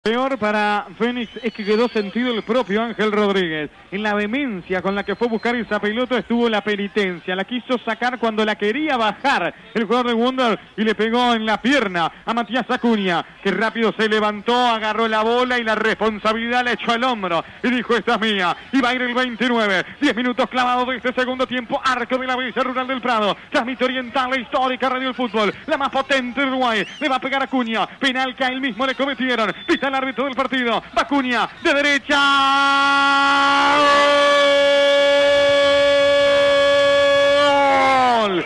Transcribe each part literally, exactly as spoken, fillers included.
Peor para Fénix es que quedó sentido el propio Ángel Rodríguez. En la vehemencia con la que fue a buscar esa pelota estuvo la penitencia. La quiso sacar cuando la quería bajar el jugador de Wander y le pegó en la pierna a Matías Acuña, que rápido se levantó, agarró la bola y la responsabilidad la echó al hombro y dijo: esta es mía. Y va a ir el veintinueve. diez minutos clavados de este segundo tiempo. Arco de la Villa Rural del Prado. Transmite Oriental, la histórica Radio del Fútbol, la más potente de Uruguay. Le va a pegar a Acuña. Penal que a él mismo le cometieron. Pita el árbitro del partido. Va Acuña de derecha. ¡Gol!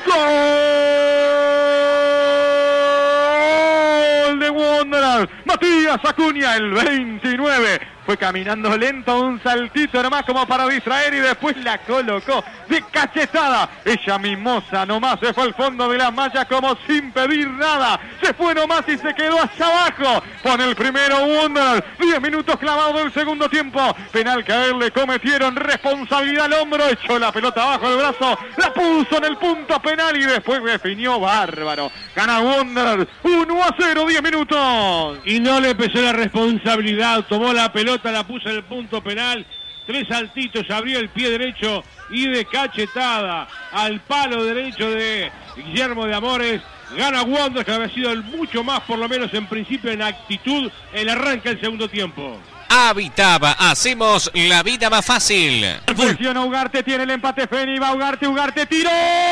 ¡Gol de Wanderers! Matías Acuña, el veintinueve. Fue caminando lento, un saltito nomás como para distraer y después la colocó de cachetada. Ella mimosa nomás se fue al fondo de las mallas como sin pedir nada. Se fue nomás y se quedó hacia abajo. Pone el primero Wanderers. diez minutos clavados del segundo tiempo. Penal que a él le cometieron. Responsabilidad al hombro. Echó la pelota abajo del brazo. La puso en el punto penal y después definió bárbaro. Gana Wanderers uno a cero, diez minutos. Y no le pesó la responsabilidad. Tomó la pelota, la puso en el punto penal, tres saltitos, abrió el pie derecho y de cachetada al palo derecho de Guillermo de Amores. Gana Wanderers, que había sido el mucho más, por lo menos en principio, en actitud, el arranque del segundo tiempo. Habitaba, hacemos la vida más fácil. Presiona Ugarte, tiene el empate Feni, va Ugarte, Ugarte, tiró.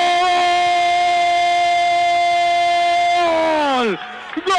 ¡Gol! ¡Gol!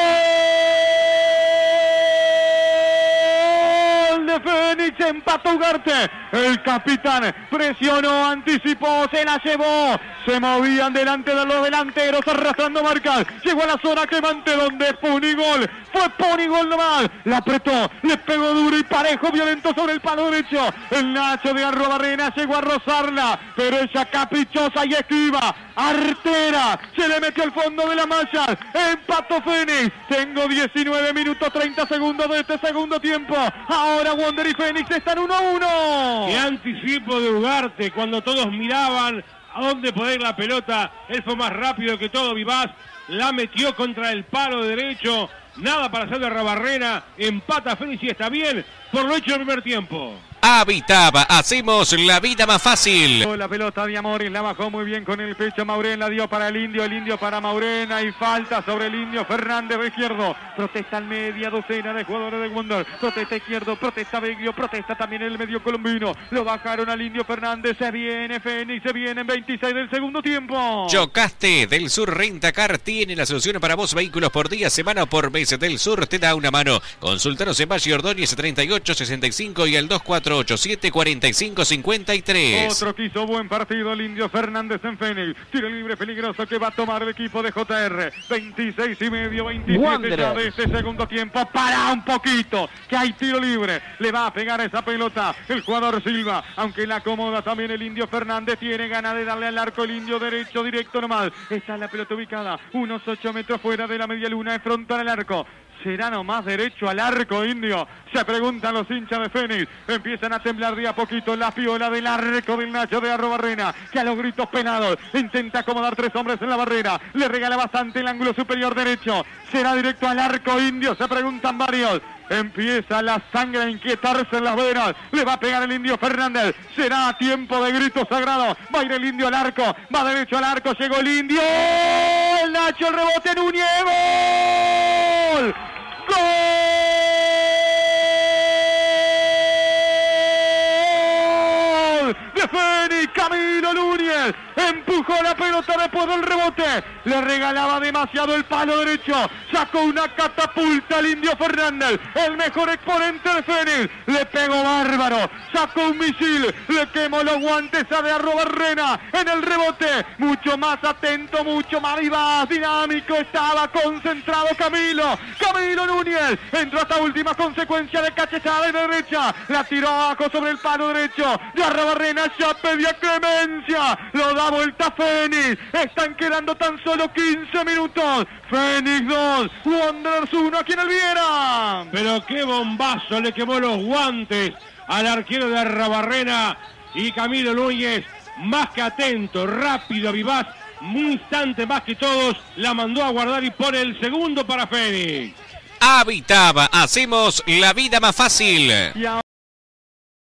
Fénix, empató Ugarte. El capitán presionó, anticipó, se la llevó. Se movían delante de los delanteros, arrastrando marcas. Llegó a la zona quemante donde Punigol. Fue Punigol nomás. La apretó, le pegó duro y parejo, violento sobre el palo derecho. El Nacho de Arrobarrena llegó a rozarla, pero ella caprichosa y esquiva. Artera, se le metió al fondo de la malla. Empató Fénix. Tengo diecinueve minutos treinta segundos de este segundo tiempo. Ahora Wander y Fénix están uno a uno. Qué anticipo de Ugarte cuando todos miraban a dónde poner la pelota. Él fue más rápido que todo, vivaz. La metió contra el palo derecho. Nada para hacer de Arrobarrena. Empata Fénix y está bien por lo hecho del primer tiempo. Habitaba, hacemos la vida más fácil. La pelota de Amores la bajó muy bien con el pecho. Maurén la dio para el Indio, el Indio para Maurén. Hay falta sobre el Indio. Fernández de izquierdo. Protesta al media docena de jugadores de Wander. Protesta izquierdo, protesta Beglio, protesta también el medio colombino. Lo bajaron al Indio Fernández. Se viene Fénix, se viene en veintiséis del segundo tiempo. Chocaste, Del Sur Rentacar tiene la solución para vos. Vehículos por día, semana o por mes. Del Sur te da una mano. Consultanos en Valle Ordóñez treinta y ocho sesenta y cinco y el dos cuatro ocho siete cuarenta y cinco cincuenta y tres. Otro que hizo buen partido el Indio Fernández en Fénix. Tiro libre peligroso que va a tomar el equipo de J R. veintiséis y medio, veintisiete ya de este segundo tiempo. Para un poquito, que hay tiro libre. Le va a pegar esa pelota el jugador Silva, aunque la acomoda también el Indio Fernández. Tiene ganas de darle al arco el Indio derecho, directo nomás. Está la pelota ubicada unos ocho metros fuera de la media luna, de frontal al arco. ¿Será nomás derecho al arco, Indio? Se preguntan los hinchas de Fénix. Empiezan a temblar de a poquito la piola del arco del Nacho de Arrobarrena, que a los gritos penados intenta acomodar tres hombres en la barrera. Le regala bastante el ángulo superior derecho. ¿Será directo al arco, Indio? Se preguntan varios. Empieza la sangre a inquietarse en las venas. Le va a pegar el Indio Fernández. Será tiempo de grito sagrado. Va a ir el Indio al arco. Va derecho al arco. Llegó el Indio. El Nacho, el rebote, Núñez. ¡Gol! ¡Gol! De Fénix, Camilo Núñez. Empujó la pelota después del rebote. Le regalaba demasiado el palo derecho. Sacó una catapulta al Indio Fernández, el mejor exponente de Fénix. Le pegó bárbaro. Sacó un misil. Le quemó los guantes a de Arrobarrena en el rebote. Mucho más atento, mucho más vivaz, dinámico. Estaba concentrado Camilo. Camilo Núñez entró hasta última consecuencia de cachetada de derecha. La tiró abajo sobre el palo derecho de Arrobarrena. Ya pedía clemencia. Lo da vuelta Fénix. Están quedando tan solo quince minutos. Fénix dos, Wanderers uno aquí en el Viera. Pero qué bombazo, le quemó los guantes al arquero de Arrobarrena. Y Camilo Núñez, más que atento, rápido, vivaz, un instante más que todos, la mandó a guardar y pone el segundo para Fénix. Habitab. Hacemos la vida más fácil.